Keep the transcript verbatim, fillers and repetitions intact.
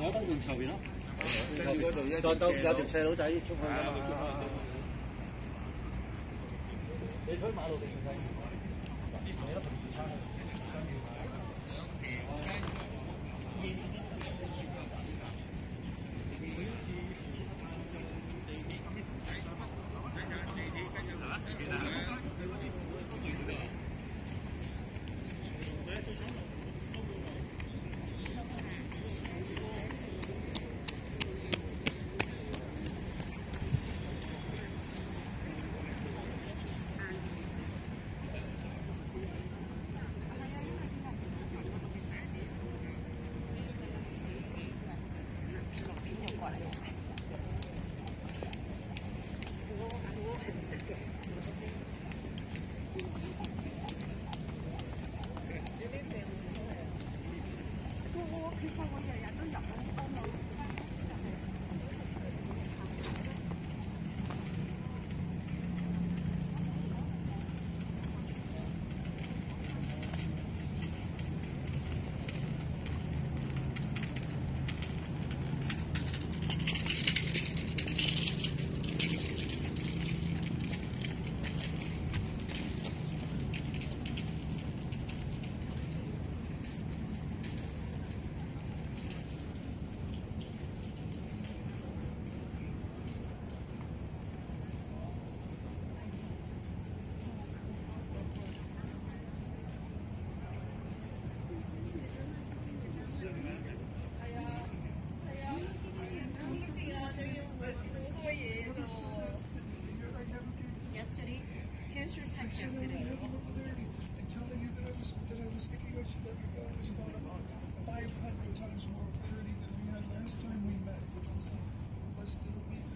我得用後邊咯。 跟住嗰度一再到有條斜路仔出去㗎嘛。你推馬路定係？ 其實我日日都入緊安樂。 Yesterday, here's your text yesterday. And telling you that I was that I was thinking I should let you go was about five hundred times more clarity than we had last time we met, which was less than a week